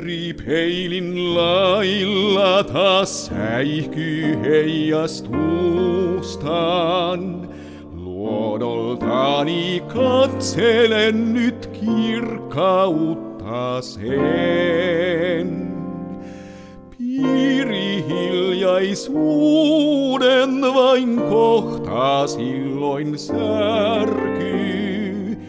Piiripeilin lailla taas säihkyy heijastustaan. Luodoltani katselen nyt kirkkautta sen. Piirihiljaisuuden vain kohtaa silloin särkyy.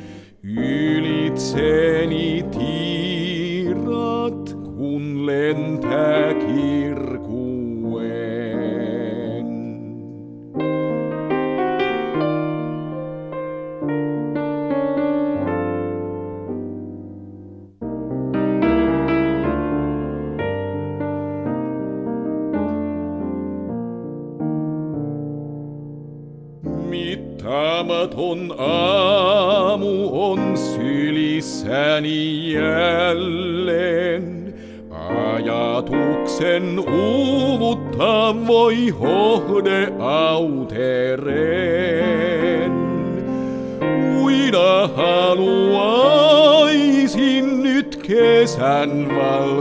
Ylitseni tiirat, kun lentää kirkuen. Mittaamaton aamu on sylissäni jälleen. Ajatuksen uuvuttaa voi hohde autereen. Uida haluaisin nyt kesän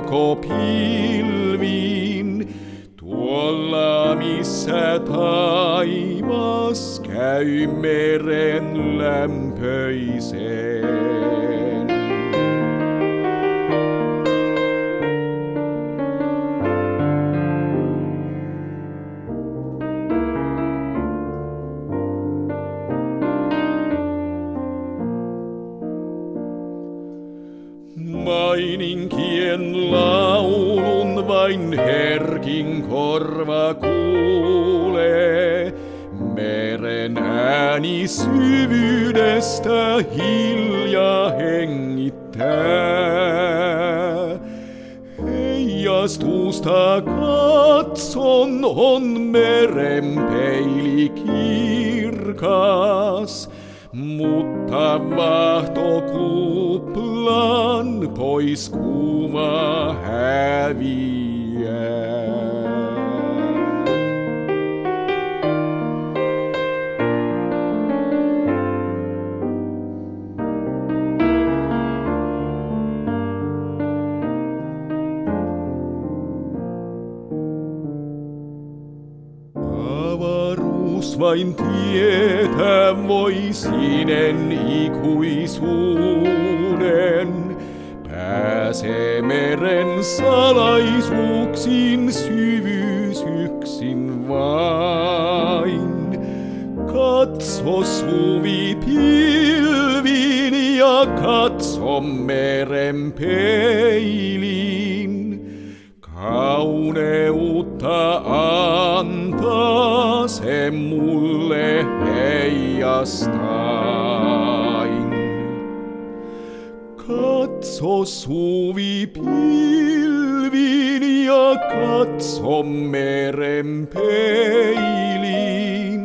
valkopilviin. Tuolla missä taivas käy meren lämpöiseen. Maininkien laulun vain herkin korva kuulee. Meren ääni syvyydestä hiljaa hengittää. Heijastusta katson, on meren peili kirkas. Mutta vahtokuplan pois kuva häviää. Avaruus vain tietää voi sinen ikuisuuden. Pääsee meren salaisuuksiin syvyys yksin vain. Katso suvi pilviin ja katso meren peiliin. Kauneutta antaa se mulle heijastain. Katso suvi pilviin ja katso meren peiliin.